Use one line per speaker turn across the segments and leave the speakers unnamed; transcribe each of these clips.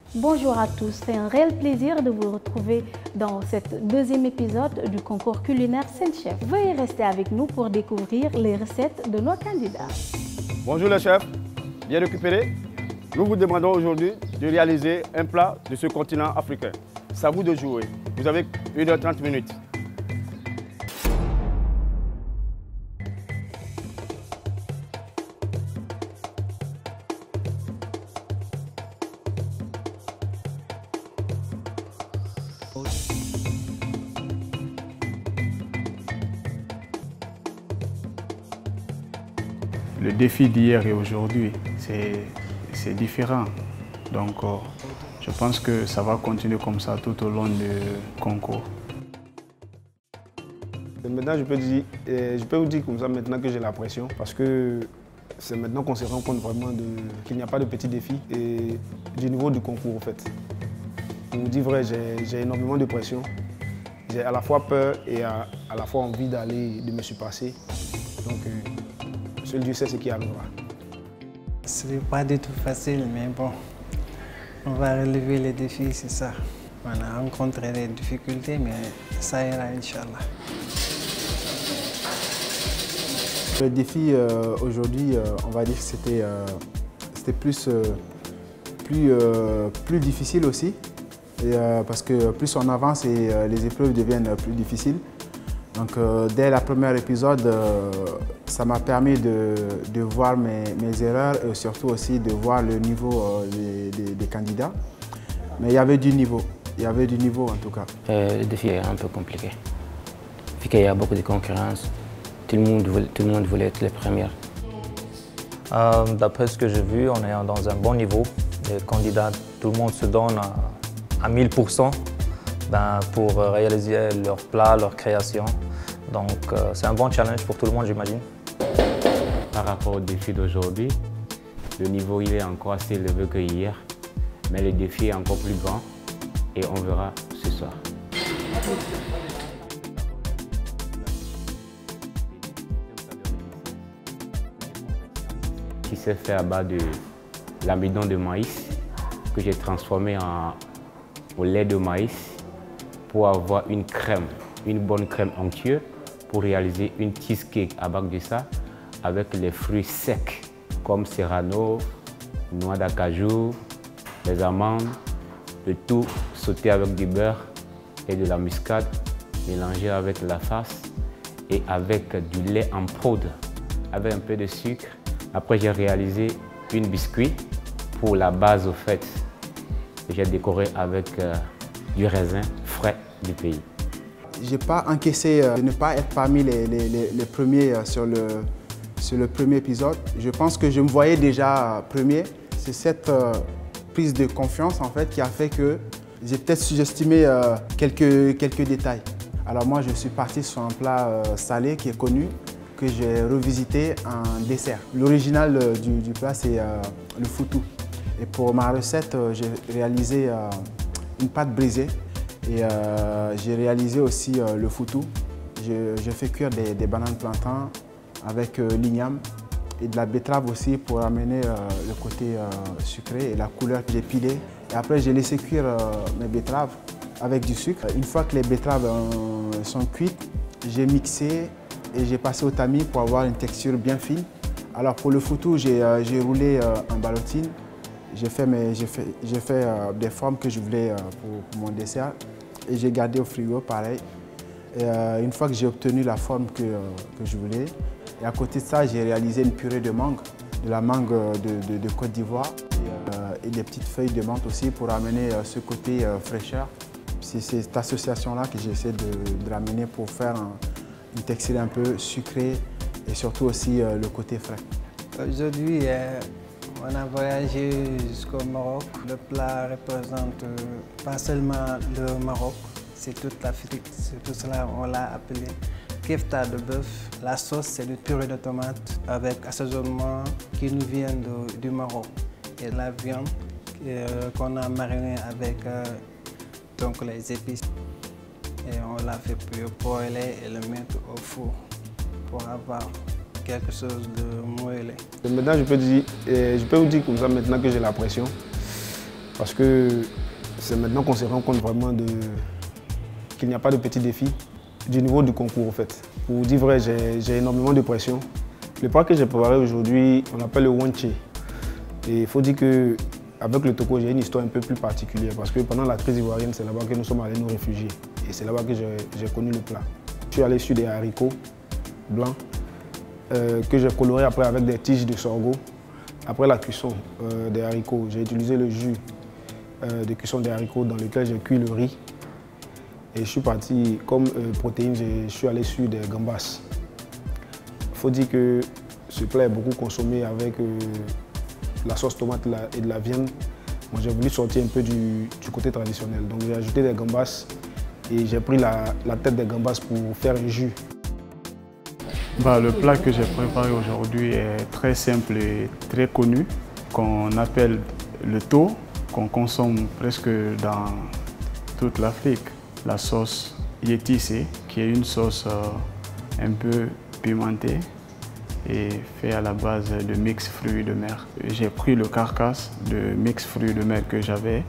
Bonjour à tous, c'est un réel plaisir de vous retrouver dans cet deuxième épisode du concours culinaire Saint-Chef. Veuillez rester avec nous pour découvrir les recettes de nos candidats.
Bonjour les chefs, bien récupérés. Nous vous demandons aujourd'hui de réaliser un plat de ce continent africain. C'est à vous de jouer. Vous avez 1h30 minutes.
Le défi d'hier et aujourd'hui, c'est différent. Donc, je pense que ça va continuer comme ça tout au long du concours.
Maintenant, je peux vous dire comme ça maintenant que j'ai la pression parce que c'est maintenant qu'on se rend compte vraiment qu'il n'y a pas de petits défis et du niveau du concours en fait. Pour vous dire vrai, j'ai énormément de pression. J'ai à la fois peur et à la fois envie de me surpasser. Donc, seul Dieu sait ce qui arrivera.
Ce n'est pas du tout facile, mais bon, on va relever les défis, c'est ça. On a rencontré des difficultés, mais ça ira, Inch'Allah.
Le défi aujourd'hui, on va dire que c'était plus difficile aussi, parce que plus on avance et les épreuves deviennent plus difficiles. Donc dès le premier épisode, ça m'a permis de voir mes erreurs et surtout aussi de voir le niveau des candidats. Mais il y avait du niveau, en tout cas.
Le défi est un peu compliqué. Vu qu'il y a beaucoup de concurrence, tout le monde voulait être les premiers.
D'après ce que j'ai vu, on est dans un bon niveau. Les candidats, tout le monde se donne à 1000% pour réaliser leur plat, leur création. Donc c'est un bon challenge pour tout le monde, j'imagine.
Par rapport au défi d'aujourd'hui, le niveau il est encore assez élevé que hier, mais le défi est encore plus grand et on verra ce soir. Qui s'est fait à base de l'amidon de maïs que j'ai transformé au lait de maïs pour avoir une crème, une bonne crème onctueuse pour réaliser une cheesecake à base de ça avec les fruits secs comme serrano, noix d'acajou, les amandes, le tout sauté avec du beurre et de la muscade, mélangé avec la farce et avec du lait en poudre avec un peu de sucre. Après, j'ai réalisé une biscuit pour la base au fait. J'ai décoré avec du raisin frais du pays.
Je n'ai pas encaissé de ne pas être parmi les premiers sur le premier épisode. Je pense que je me voyais déjà premier. C'est cette prise de confiance en fait qui a fait que j'ai peut-être sous-estimé quelques détails. Alors moi, je suis parti sur un plat salé qui est connu, que j'ai revisité en dessert. L'original du plat, c'est le foutou. Et pour ma recette, j'ai réalisé une pâte brisée et j'ai réalisé aussi le foutou. J'ai fait cuire des bananes plantains avec l'igname et de la betterave aussi pour amener le côté sucré et la couleur que j'ai pilée. Et après, j'ai laissé cuire mes betteraves avec du sucre. Une fois que les betteraves sont cuites, j'ai mixé et j'ai passé au tamis pour avoir une texture bien fine. Alors pour le foutou, j'ai roulé en ballotine. J'ai fait des formes que je voulais pour mon dessert et j'ai gardé au frigo pareil. Et une fois que j'ai obtenu la forme que je voulais, et à côté de ça, j'ai réalisé une purée de mangue, de la mangue de Côte d'Ivoire et des petites feuilles de menthe aussi pour amener ce côté fraîcheur. C'est cette association-là que j'essaie de ramener pour faire une texture un peu sucrée et surtout aussi le côté frais. Aujourd'hui,
on a voyagé jusqu'au Maroc. Le plat représente pas seulement le Maroc, c'est toute l'Afrique. C'est tout cela, on l'a appelé kefta de bœuf. La sauce, c'est le purée de tomate avec assaisonnement qui nous vient du Maroc. Et la viande qu'on a marinée avec donc les épices. Et on l'a fait poêler et le mettre au four pour avoir quelque chose de moelleux.
Maintenant, je peux vous dire comme ça maintenant que j'ai la pression. parce que c'est maintenant qu'on se rend compte vraiment qu'il n'y a pas de petits défis du niveau du concours en fait. Pour vous dire vrai, j'ai énormément de pression. Le plat que j'ai préparé aujourd'hui, on l'appelle le wanche. Et il faut dire qu'avec le Togo, j'ai une histoire un peu plus particulière parce que pendant la crise ivoirienne, c'est là-bas que nous sommes allés nous réfugier. Et c'est là-bas que j'ai connu le plat. Je suis allé sur des haricots blancs que j'ai colorés après avec des tiges de sorgho. Après la cuisson des haricots, j'ai utilisé le jus de cuisson des haricots dans lequel j'ai cuit le riz. Et je suis parti, comme protéine, je suis allé sur des gambas. Il faut dire que ce plat est beaucoup consommé avec la sauce tomate et de la viande. Moi, j'ai voulu sortir un peu du côté traditionnel. Donc j'ai ajouté des gambas et j'ai pris la tête des gambas pour faire un jus.
Le plat que j'ai préparé aujourd'hui est très simple et très connu, qu'on appelle le tho, qu'on consomme presque dans toute l'Afrique. La sauce yétissé, qui est une sauce un peu pimentée et faite à la base de mix fruits de mer. J'ai pris le carcasse de mix fruits de mer que j'avais.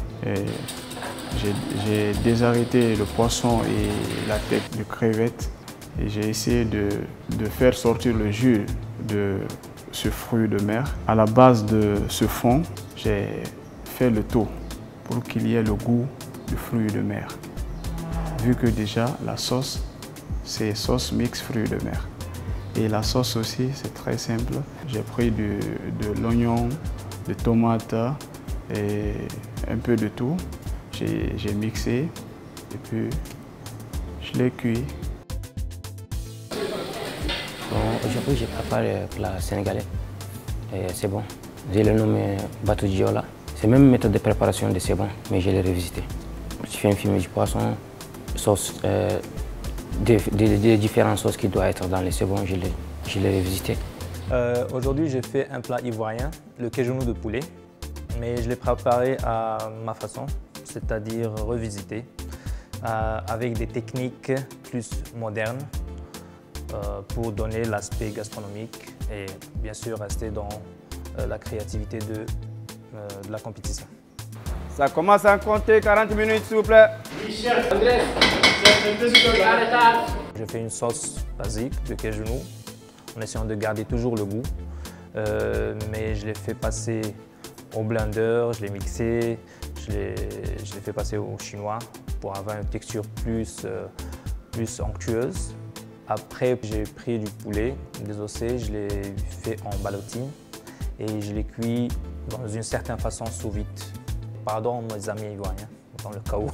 J'ai désarrêté le poisson et la tête de crevette. Et j'ai essayé de faire sortir le jus de ce fruit de mer. À la base de ce fond, j'ai fait le tho pour qu'il y ait le goût du fruit de mer. Vu que déjà la sauce, c'est sauce mix fruits de mer. Et la sauce aussi, c'est très simple. J'ai pris de l'oignon, de tomates et un peu de tout. J'ai mixé et puis je l'ai cuit.
Aujourd'hui, j'ai préparé le plat sénégalais et c'est bon. J'ai le nommé batou diola. C'est la même méthode de préparation de c'est bon, mais je l'ai revisité. Je fais un fumet du poisson, sauce, des différentes sauces qui doivent être dans les c'est bon, je l'ai revisité.
Aujourd'hui, j'ai fait un plat ivoirien, le quejonou de poulet, mais je l'ai préparé à ma façon, c'est-à-dire revisité, avec des techniques plus modernes, pour donner l'aspect gastronomique et bien sûr rester dans la créativité de la compétition.
Ça commence à compter 40 minutes s'il vous plaît.
Je fais une sauce basique de quejonou en essayant de garder toujours le goût, mais je l'ai fait passer au blender, je l'ai mixé, je l'ai fait passer au chinois pour avoir une texture plus onctueuse. Après, j'ai pris du poulet désossé, je l'ai fait en ballotine et je l'ai cuit dans une certaine façon sous vide. Pardon mes amis ivoiriens, dans le cas où.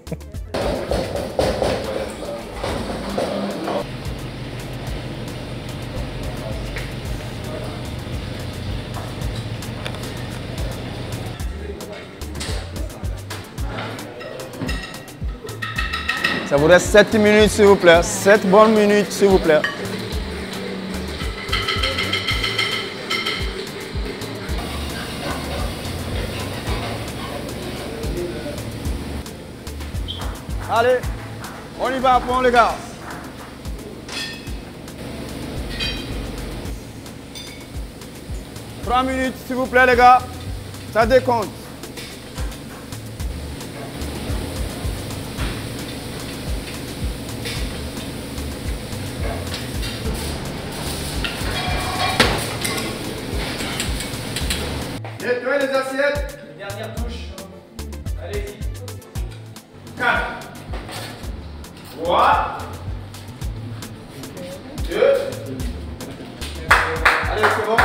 Ça vous reste 7 minutes s'il vous plaît. 7 bonnes minutes s'il vous plaît. Allez, on y va à fond les gars. « 3 minutes s'il vous plaît les gars. Ça décompte. Nettoyez les assiettes. Dernière touche. Allez-y. 4, 3, 2. Allez, c'est bon.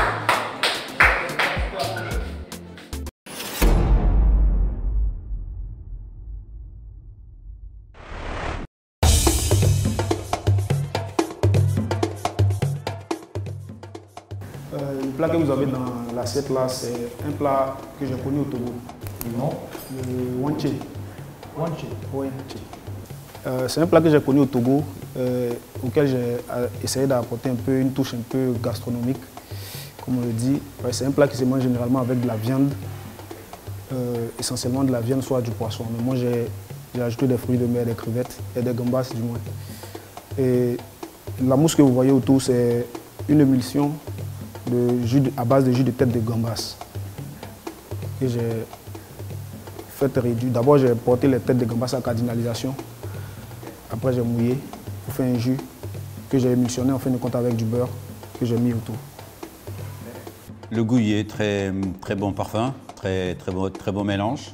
Le plat que vous avez dans l'assiette là, c'est un plat que j'ai connu au Togo. Non. Le wanche. Wanche. Oui. C'est un plat que j'ai connu au Togo, auquel j'ai essayé d'apporter un peu une touche un peu gastronomique, comme on le dit. C'est un plat qui se mange généralement avec de la viande, essentiellement de la viande, soit du poisson. Mais moi, j'ai ajouté des fruits de mer, des crevettes et des gambas du moins. Et la mousse que vous voyez autour, c'est une émulsion à base de jus de tête de gambas que j'ai faites réduire. D'abord, j'ai porté les têtes de gambas à cardinalisation. Après, j'ai mouillé pour faire un jus que j'ai émulsionné en fin de compte avec du beurre que j'ai mis autour.
Le gouillet, très bon parfum, très bon mélange.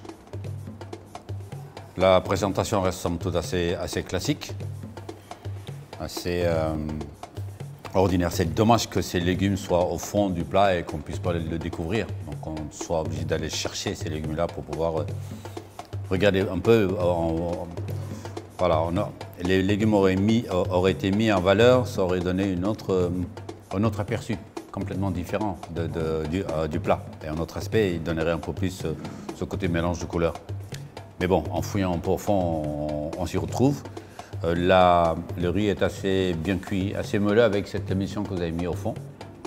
La présentation reste somme toute assez classique, assez ordinaire. C'est dommage que ces légumes soient au fond du plat et qu'on ne puisse pas le découvrir. Donc on soit obligé d'aller chercher ces légumes-là pour pouvoir regarder un peu. Voilà, les légumes auraient été mis en valeur, ça aurait donné un autre aperçu complètement différent du plat. Et un autre aspect, il donnerait un peu plus ce côté mélange de couleurs. Mais bon, en fouillant un peu au fond, on s'y retrouve. Le riz est assez bien cuit, assez moelleux avec cette émission que vous avez mis au fond.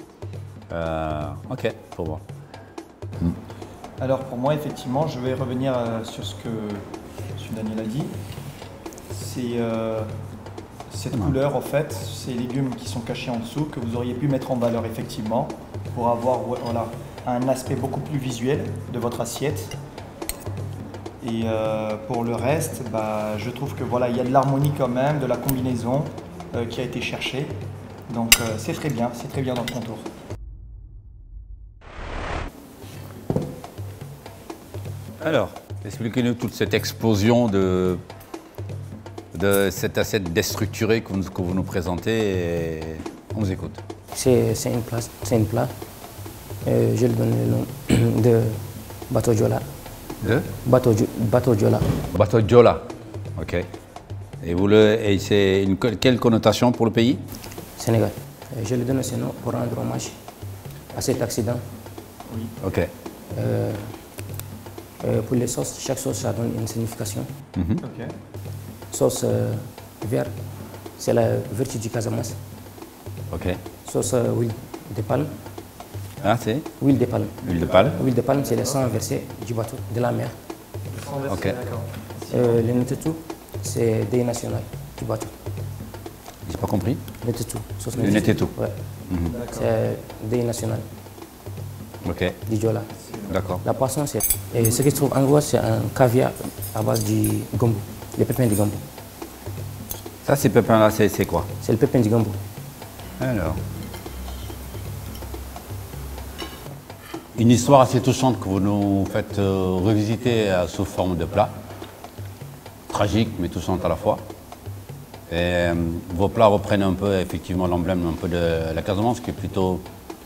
Ok, pour moi.
Alors pour moi, effectivement, je vais revenir sur ce que M. Daniel a dit. C'est cette couleur, en fait, ces légumes qui sont cachés en dessous, que vous auriez pu mettre en valeur, effectivement, pour avoir voilà, un aspect beaucoup plus visuel de votre assiette. Et pour le reste, bah, je trouve que voilà, il y a de l'harmonie quand même, de la combinaison qui a été cherchée. Donc c'est très bien dans le contour.
Alors, expliquez-nous toute cette explosion de cette assiette déstructurée que vous nous présentez et on vous écoute.
C'est une plat. Je lui donne le nom de Bato Diola.
De
Bato Diola.
Bato Diola, ok. Et c'est quelle connotation pour le pays?
Sénégal. Je lui donne ce nom pour rendre hommage à cet accident.
Oui.
Ok.
Pour les sauces, chaque sauce ça donne une signification.
Ok.
Sauce verte, c'est la vertu du Casamance.
Ok.
Sauce huile de palme.
Ah, c'est
Huile de palme.
Huile de palme.
Huile de palme, c'est le sang versé du bateau, de la mer.
Ok.
Le netetou, c'est deuil national du bateau.
J'ai pas compris.
Netetou.
Le netetou.
Ouais. C'est deuil national.
Ok.
Du Diola.
D'accord.
La poisson, c'est. Et ce qui se trouve en gros, c'est un caviar à base du gombo, les pépins du gombo.
Ça, ces pépins-là, c'est quoi?
C'est le pépin du gombo.
Alors. Une histoire assez touchante que vous nous faites revisiter sous forme de plat. Tragique, mais touchante à la fois. Et vos plats reprennent un peu, effectivement, l'emblème un peu de la Casamance, qui est plutôt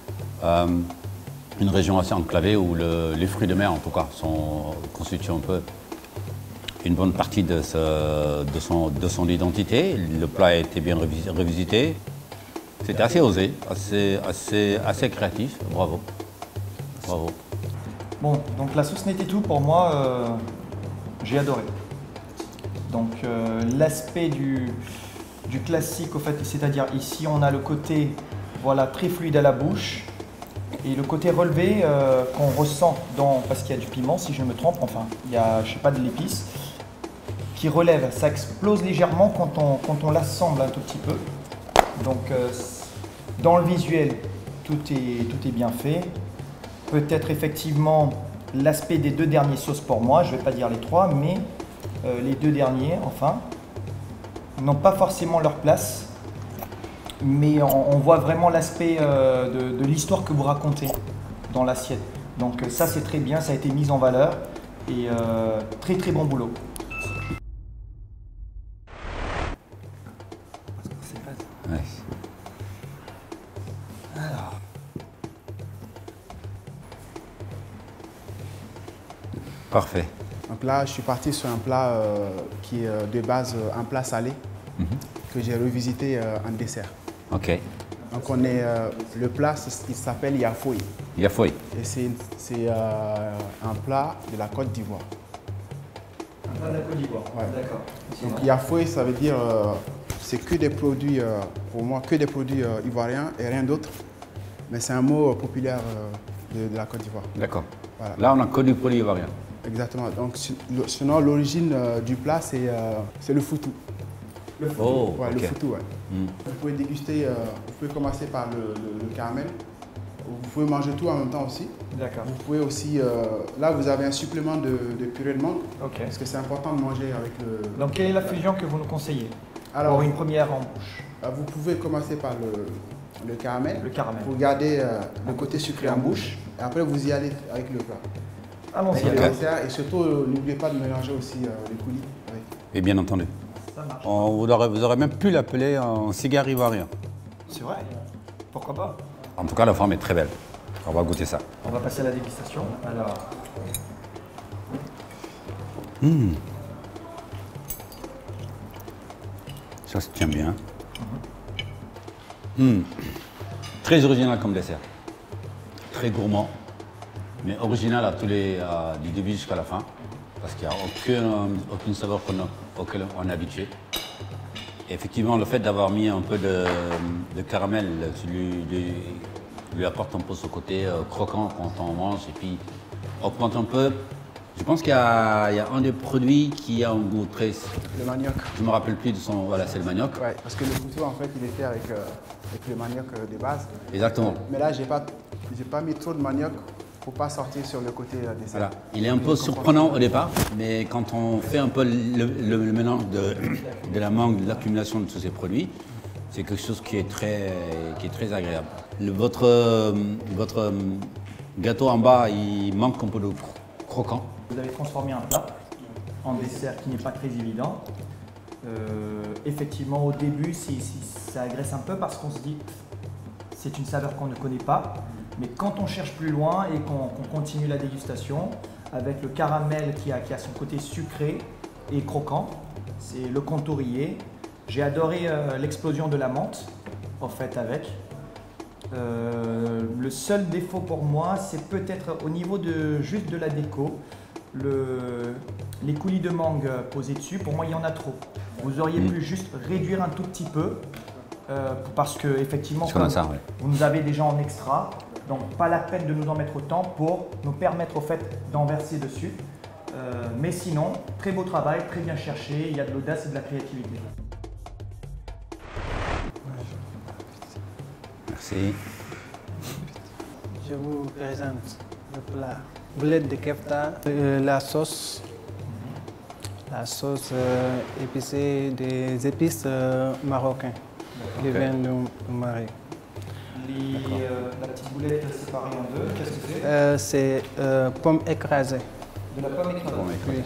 une région assez enclavée où les fruits de mer, en tout cas, constituent un peu une bonne partie de son identité. Le plat a été bien revisité. C'était assez osé, assez créatif. Bravo. Bravo.
Bon, donc la sauce netetou, pour moi, j'ai adoré. Donc l'aspect du classique, au fait, c'est-à-dire ici, on a le côté voilà, très fluide à la bouche. Et le côté relevé qu'on ressent parce qu'il y a du piment, si je ne me trompe, enfin, il y a, je sais pas, de l'épice, qui relève, ça explose légèrement quand on l'assemble un tout petit peu. Donc, dans le visuel, tout est bien fait. Peut-être effectivement l'aspect des deux derniers sauces pour moi, je ne vais pas dire les trois, mais les deux derniers, enfin, n'ont pas forcément leur place. Mais on voit vraiment l'aspect de l'histoire que vous racontez dans l'assiette. Donc ça c'est très bien, ça a été mis en valeur et très bon boulot.
Ouais.
Alors.
Parfait.
Donc là, je suis parti sur un plat qui est de base un plat salé que j'ai revisité en dessert.
Ok.
Donc le plat, il s'appelle yafoy.
Yafoy.
Et c'est un plat de la Côte d'Ivoire.
Un plat de la Côte d'Ivoire,
ouais.
D'accord.
Donc yafoy, ça veut dire, c'est que des produits, pour moi, que des produits ivoiriens et rien d'autre. Mais c'est un mot populaire de la Côte d'Ivoire.
D'accord.
Voilà.
Là, on a que du produit ivoirien.
Exactement. Donc sinon, l'origine du plat, c'est le foutou.
Le foutou.
Oh,
ouais,
okay.
Le foutou, ouais. Vous pouvez déguster, vous pouvez commencer par le caramel. vous pouvez manger tout en même temps aussi.
D'accord.
Vous pouvez aussi, là vous avez un supplément de purée de mangue,
Ok.
parce que c'est important de manger avec le...
Donc quelle est la fusion que vous nous conseillez
Alors,
pour une première en bouche?
Vous pouvez commencer par le caramel.
Le caramel.
Pour garder le côté sucré en bouche. Et après vous y allez avec le plat.
Allons-y.
Avec le dessert. Et surtout, n'oubliez pas de mélanger aussi les coulis. Oui.
Et bien entendu.
Ça marche.
Vous aurez même pu l'appeler un cigare ivoirien.
C'est vrai. Pourquoi pas?
En tout cas, la forme est très belle. On va goûter ça.
On va passer à la dégustation. Alors,
Ça se tient bien. Très original comme dessert. Très gourmand. Mais original du début jusqu'à la fin. Parce qu'il n'y a aucune saveur auquel on est habitué. Et effectivement, le fait d'avoir mis un peu de caramel lui apporte un peu ce côté croquant quand on mange. Et puis, augmente un peu. Je pense qu'il y a un des produits qui a un goût très...
Le manioc.
Je ne me rappelle plus de son... Voilà, c'est le manioc.
Ouais, parce que le couteau, en fait, il est fait avec le manioc de base.
Exactement.
Mais là, j'ai pas mis trop de manioc pour pas sortir sur le côté dessert.
Voilà. Il est un peu surprenant au départ, mais quand on fait un peu le mélange de la mangue, de l'accumulation de tous ces produits, c'est quelque chose qui est très agréable. Votre gâteau en bas, il manque un peu de croquant.
vous avez transformé un plat en dessert qui n'est pas très évident. Effectivement, au début, ça agresse un peu parce qu'on se dit c'est une saveur qu'on ne connaît pas. Mais quand on cherche plus loin et qu'on continue la dégustation, avec le caramel qui a son côté sucré et croquant, c'est le contourillé. J'ai adoré l'explosion de la menthe, en fait, avec. Le seul défaut pour moi, c'est peut-être au niveau juste de la déco, les coulis de mangue posés dessus, pour moi, il y en a trop. Vous auriez pu juste réduire un tout petit peu, parce que effectivement, vous nous avez déjà en extra. Donc, pas la peine de nous en mettre autant pour nous permettre au fait d'en verser dessus. Mais sinon, très beau travail, très bien cherché, il y a de l'audace et de la créativité.
Merci.
Je vous présente le plat. Boulette de kefta, la sauce épicée des épices marocaines qui viennent du Maroc.
La petite boulette séparée en deux, qu'est-ce que c'est?
C'est pomme écrasée.
De la pomme écrasée?
Oui.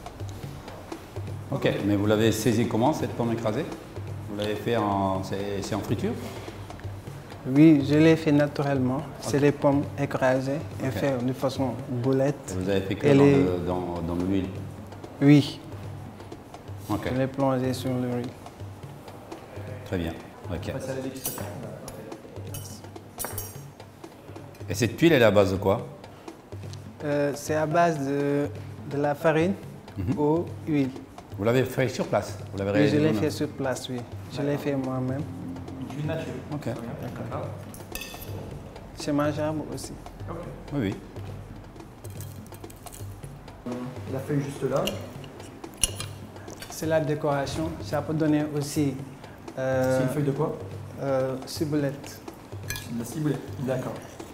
Ok, mais vous l'avez saisi comment cette pomme écrasée? Vous l'avez fait c'est en friture?
Oui, je l'ai fait naturellement. C'est les pommes écrasées et faites de façon boulette.
Vous avez fait que dans l'huile?
Oui.
Ok.
Je l'ai plongé sur le riz.
Très bien. Ok.
On passe à la dégustation.
Et cette tuile, elle est à base de quoi?
C'est à base de la farine, eau, huile.
Vous l'avez fait sur place? Vous l'avez
Oui,
réalisé?
je l'ai fait sur place, oui. Je l'ai fait moi-même.
Une nature.
Ok.
D'accord.
C'est mangeable aussi.
Oui, oui.
La feuille juste là.
C'est la décoration. Ça peut donner aussi...
c'est une feuille de quoi?
Ciboulette.
De la ciboulette, d'accord.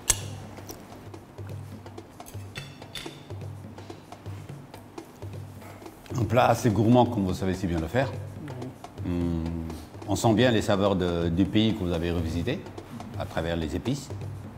Un plat assez gourmand, comme vous savez si bien le faire. On sent bien les saveurs du pays que vous avez revisité à travers les épices.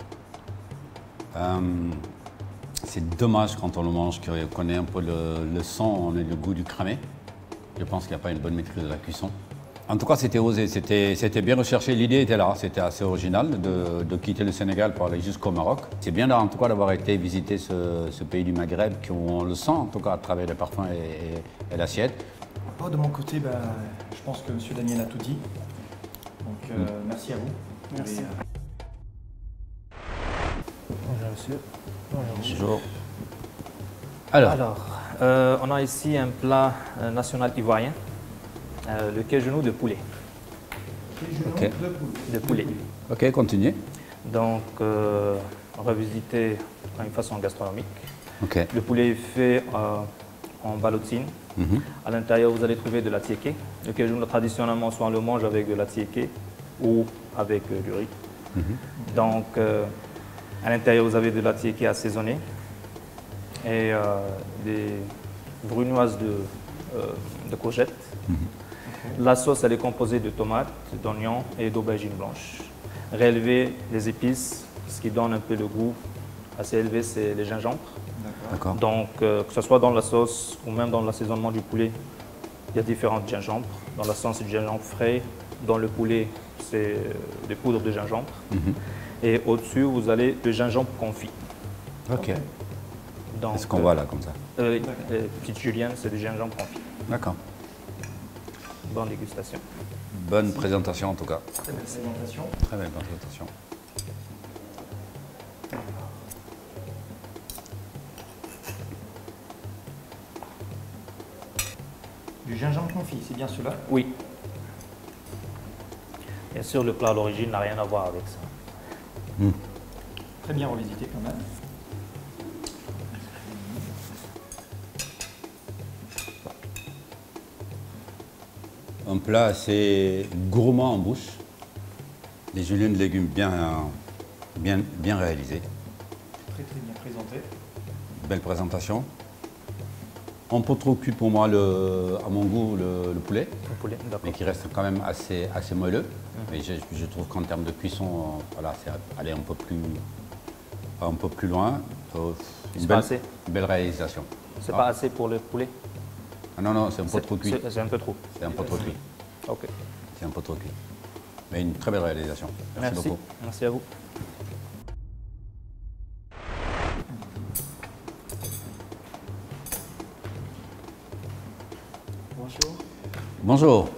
C'est dommage quand on le mange qu'on ait un peu le son, on ait le goût du cramé. Je pense qu'il n'y a pas une bonne maîtrise de la cuisson. En tout cas, c'était osé, c'était bien recherché. L'idée était là, c'était assez original de quitter le Sénégal pour aller jusqu'au Maroc. C'est bien en tout cas d'avoir été visiter ce pays du Maghreb, où on le sent en tout cas à travers les parfums et l'assiette.
De mon côté, je pense que M. Daniel a tout dit. Donc merci à vous.
Merci.
Bonjour monsieur.
Bonjour.
Alors, on a ici un plat national ivoirien, le quai-genou de poulet.
Ok.
De poulet.
Ok, continuez.
Donc, on va visiter une façon gastronomique.
Ok.
Le poulet est fait en ballotine. À l'intérieur, vous allez trouver de la tiéké. Le quai-genou, traditionnellement, soit on le mange avec de la tiéké ou avec du riz. Donc, À l'intérieur, vous avez de l'attier qui est assaisonné et des brunoises de courgettes. La sauce, elle est composée de tomates, d'oignons et d'aubergines blanches. Réélevé, les épices, ce qui donne un peu le goût assez élevé, c'est les gingembre.
D'accord.
Donc, que ce soit dans la sauce ou même dans l'assaisonnement du poulet, il y a différentes gingembres. Dans la sauce, c'est du gingembre frais. Dans le poulet, c'est des poudres de gingembre. Et au-dessus, vous avez le gingembre confit.
Ok.
Donc,
C'est ce qu'on voit là, comme ça.
Les petites juliennes, c'est du gingembre confit.
D'accord.
Bonne dégustation.
Bonne présentation en tout cas.
Très belle présentation.
Très belle présentation.
Du gingembre confit, c'est bien cela?
Oui. Bien sûr, le plat d'origine n'a rien à voir avec ça.
Très bien revisité quand même.
Un plat assez gourmand en bouche. Les juliennes de légumes bien réalisées.
Très bien présenté.
Belle présentation. Un peu trop cuit pour moi, à mon goût, le poulet.
Le poulet, d'accord.
Mais qui reste quand même assez moelleux. Mais je trouve qu'en termes de cuisson, voilà, c'est aller un peu plus loin.
C'est pas assez.
Une belle réalisation.
C'est pas assez pour le poulet?
Ah non, c'est un peu trop cuit.
C'est un peu trop.
C'est un peu trop cuit.
Ok.
C'est un peu trop cuit. Mais une très belle réalisation. Merci beaucoup.
Merci à vous.
Bonjour.
Bonjour.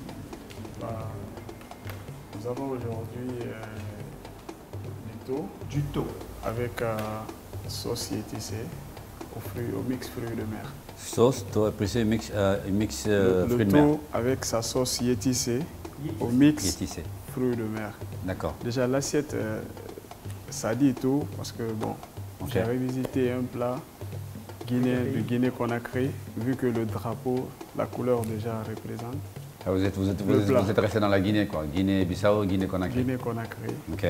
Nous avons aujourd'hui du thau.
Du thau.
Avec sauce épicée au mix fruits de mer.
Sauce, thau épicé, mix fruits de
Le
mer.
thau avec sa sauce épicée au mix fruits de mer.
D'accord.
Déjà l'assiette, ça dit tout parce que bon, j'ai revisité un plat guinéen de Guinée-Conakry, vu que le drapeau, la couleur déjà représente.
Ah, vous êtes resté dans la Guinée, quoi. Guinée-Bissau, Guinée-Conakry.
Guinée-Conakry.
Ok.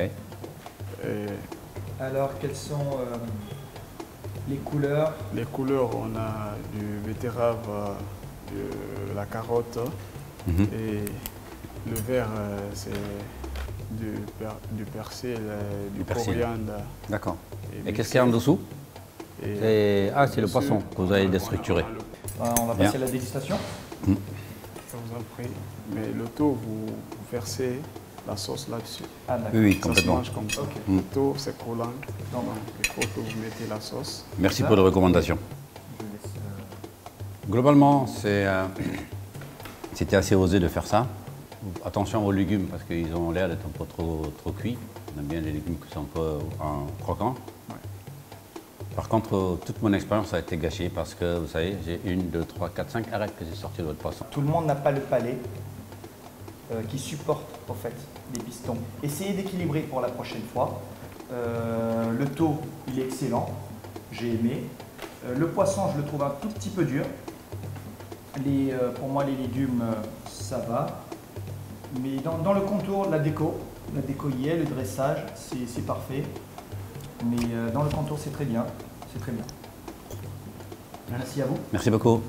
Alors, quelles sont les couleurs?
Les couleurs, on a du betterave, de la carotte et le vert, c'est du persil, du coriandre.
D'accord. Et qu'est-ce qu'il y a en dessous? C'est le poisson que vous avez déstructuré.
On va passer à la dégustation.
Je vous en prie. Mais le thau, vous versez la sauce là-dessus.
Ah, d'accord.
Oui,
ça
complètement.
se mange comme ça. Le thau, c'est collant. Donc, il faut que vous mettez la sauce.
Merci pour les recommandations. Globalement, c'était assez osé de faire ça. Attention aux légumes parce qu'ils ont l'air d'être un peu trop cuits. On aime bien les légumes qui sont un peu croquants. Par contre, toute mon expérience a été gâchée parce que, vous savez, j'ai 1, 2, 3, 4, 5 arêtes que j'ai sorties de votre poisson.
Tout le monde n'a pas le palais qui supporte, en fait, les pistons. Essayez d'équilibrer pour la prochaine fois. Le thau, il est excellent. J'ai aimé. Le poisson, je le trouve un tout petit peu dur. Pour moi, les légumes, ça va. Mais dans le contour, la déco y est, le dressage, c'est parfait. Mais dans le contour, c'est très bien. C'est très bien. Merci à vous.
Merci beaucoup.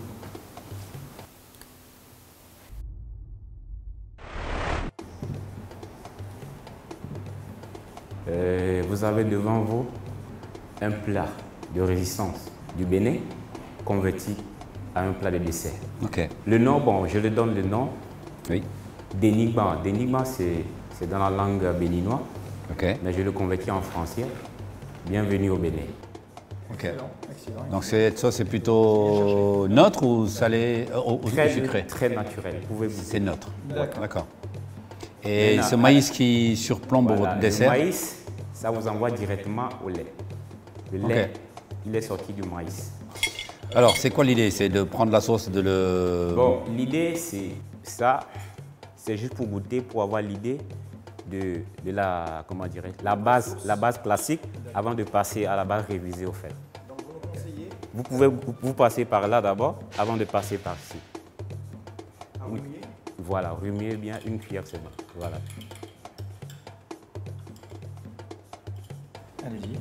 Vous avez devant vous un plat de résistance du Bénin converti à un plat de dessert.
Ok.
Le nom, bon, je le donne le nom.
Oui.
Dénigma. Dénigma, c'est dans la langue béninoise.
Ok.
Mais je le convertis en français. Bienvenue au Bénin.
Ok. Excellent. Donc cette sauce est plutôt neutre ou salée ou sucrée?
Très naturel.
C'est neutre. D'accord.
Et
ce maïs qui surplombe votre dessert?
Le maïs, ça vous envoie directement au lait. Le lait, il est sorti du maïs.
Alors, c'est quoi l'idée? C'est de prendre la sauce, de le...
Bon, l'idée, c'est ça. C'est juste pour goûter, pour avoir l'idée de la, comment dirais, la base classique avant de passer à la base révisée au fait.
Donc vous me conseillez?
Vous pouvez vous passer par là d'abord avant de passer par ici.
Remuer?
Voilà, remuer bien une cuillère seulement. Voilà.
Allez-y.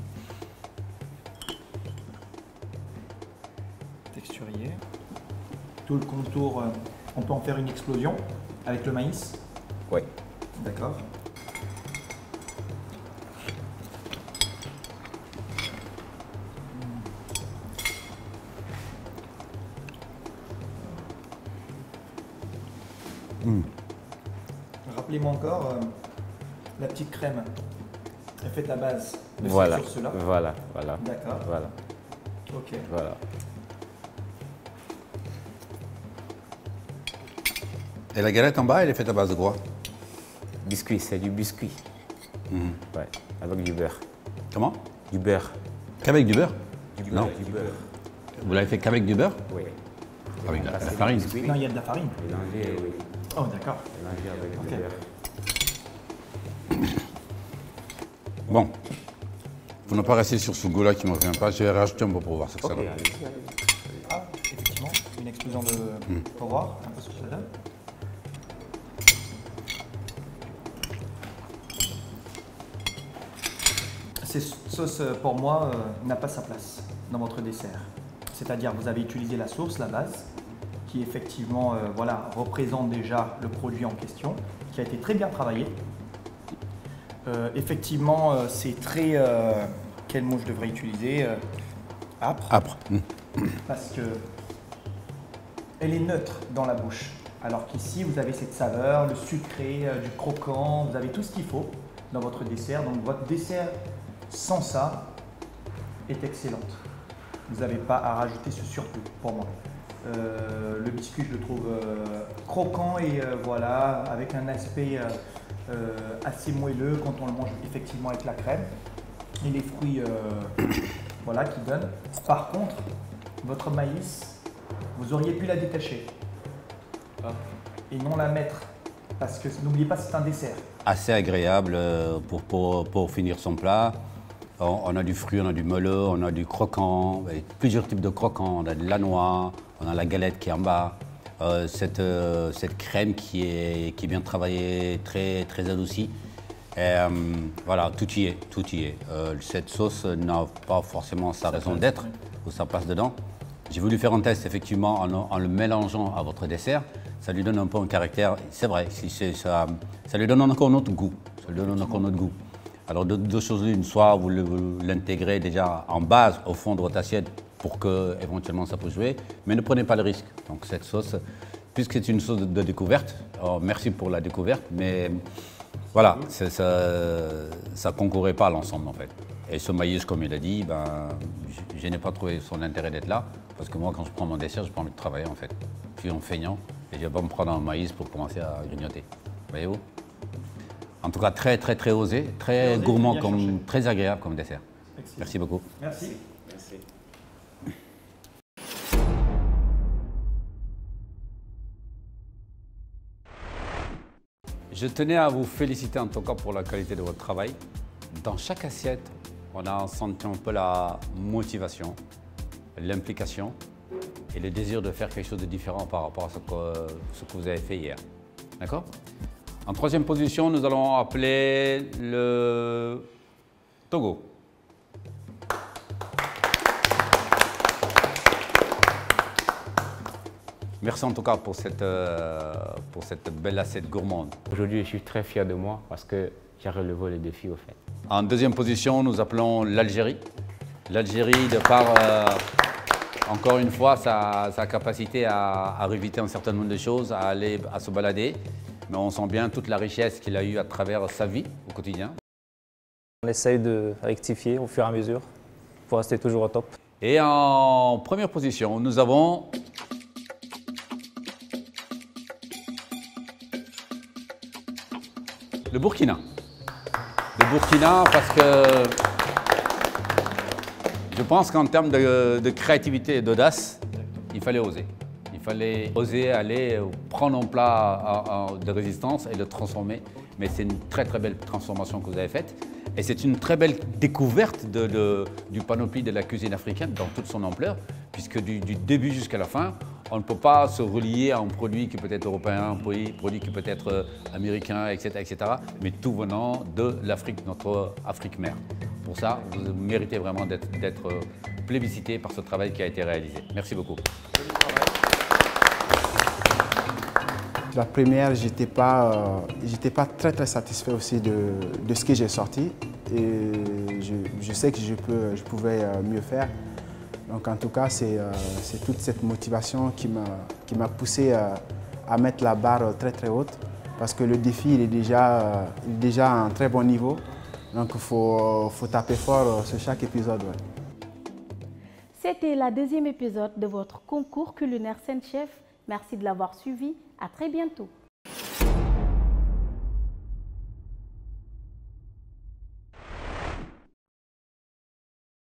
Texturier. Tout le contour, on peut en faire une explosion avec le maïs?
Oui.
D'accord. Rappelez-moi encore la petite crème. Elle fait la base de
Voilà,
cette source-là.
voilà.
D'accord.
Voilà.
Ok.
Voilà.
Et la galette en bas, elle est faite à base de quoi?
Biscuit, c'est du biscuit. Ouais, avec du beurre.
Comment?
Du beurre.
Qu'avec du beurre?
Non, du beurre.
Vous l'avez fait qu'avec du beurre?
Oui.
Avec de la farine.
Non, il y a de la farine.
Mélangé, oui.
Oh, d'accord.
Mélangé avec
Ok.
du beurre.
Bon. Vous n'êtes pas resté sur ce goût-là qui ne me revient pas. Je vais rajouter un peu pour voir ce que ça donne.
Ah, effectivement, une explosion de... Pour voir un peu ce que ça donne. Cette sauce, pour moi, n'a pas sa place dans votre dessert. C'est-à-dire, vous avez utilisé la sauce, la base, qui effectivement voilà, représente déjà le produit en question, qui a été très bien travaillé. Effectivement, c'est très... quel mot je devrais utiliser? Âpre.
Âpre.
Parce que elle est neutre dans la bouche. Alors qu'ici, vous avez cette saveur, le sucré, du croquant, vous avez tout ce qu'il faut dans votre dessert. Donc votre dessert, sans ça, est excellente. Vous n'avez pas à rajouter ce surplus, pour moi. Le biscuit, je le trouve croquant et voilà, avec un aspect assez moelleux quand on le mange effectivement avec la crème. Et les fruits voilà, qui donnent. Par contre, votre maïs, vous auriez pu la détacher et non la mettre. Parce que n'oubliez pas, c'est un dessert.
Assez agréable pour finir son plat. On a du fruit, on a du moelleux, on a du croquant, plusieurs types de croquants. On a de la noix, on a la galette qui est en bas. Cette crème qui est bien travaillée, très adoucie. Voilà, tout y est, tout y est. Cette sauce n'a pas forcément sa raison d'être ou sa place dedans. J'ai voulu faire un test effectivement en le mélangeant à votre dessert. Ça lui donne un peu un caractère, c'est vrai, ça lui donne encore un autre goût. Ça lui donne encore un autre goût. Alors deux choses l'une, soit vous l'intégrez déjà en base au fond de votre assiette pour que éventuellement ça peut jouer, mais ne prenez pas le risque. Donc cette sauce, puisque c'est une sauce de découverte, merci pour la découverte, mais voilà, ça ne concourait pas à l'ensemble en fait. Et ce maïs, comme il a dit, je n'ai pas trouvé son intérêt d'être là, parce que moi quand je prends mon dessert, j'ai pas envie de travailler en fait. Je suis un feignant et je ne vais pas me prendre un maïs pour commencer à grignoter. Voyez-vous? En tout cas, très osé, très gourmand, très agréable comme dessert. Excellent. Merci beaucoup.
Merci.
Merci.
Je tenais à vous féliciter en tout cas pour la qualité de votre travail. Dans chaque assiette, on a senti un peu la motivation, l'implication et le désir de faire quelque chose de différent par rapport à ce que vous avez fait hier. D'accord ? En troisième position, nous allons appeler le Togo. Merci en tout cas pour cette belle assiette gourmande.
Aujourd'hui, je suis très fier de moi parce que j'ai relevé le défi au fait.
En deuxième position, nous appelons l'Algérie. L'Algérie, de par, encore une fois, sa capacité à éviter un certain nombre de choses, à se balader. Mais on sent bien toute la richesse qu'il a eue à travers sa vie au quotidien.
On essaye de rectifier au fur et à mesure pour rester toujours au top.
Et en première position, nous avons le Burkina. Le Burkina parce que je pense qu'en termes de créativité et d'audace, il fallait oser. Il fallait oser aller prendre un plat de résistance et le transformer. Mais c'est une très belle transformation que vous avez faite. Et c'est une très belle découverte du panoplie de la cuisine africaine dans toute son ampleur, puisque du début jusqu'à la fin, On ne peut pas se relier à un produit qui peut être européen, un produit qui peut être américain, etc., mais tout venant de l'Afrique, notre Afrique mère. Pour ça, vous méritez vraiment d'être plébiscité par ce travail qui a été réalisé. Merci beaucoup.
La première, j'étais pas très satisfait aussi de ce que j'ai sorti et je sais que je pouvais mieux faire. Donc en tout cas, c'est toute cette motivation qui m'a poussé à mettre la barre très haute parce que le défi il est déjà à un très bon niveau. Donc il faut taper fort sur chaque épisode. Ouais.
C'était le deuxième épisode de votre concours culinaire Saint Chef. Merci de l'avoir suivi. À très bientôt.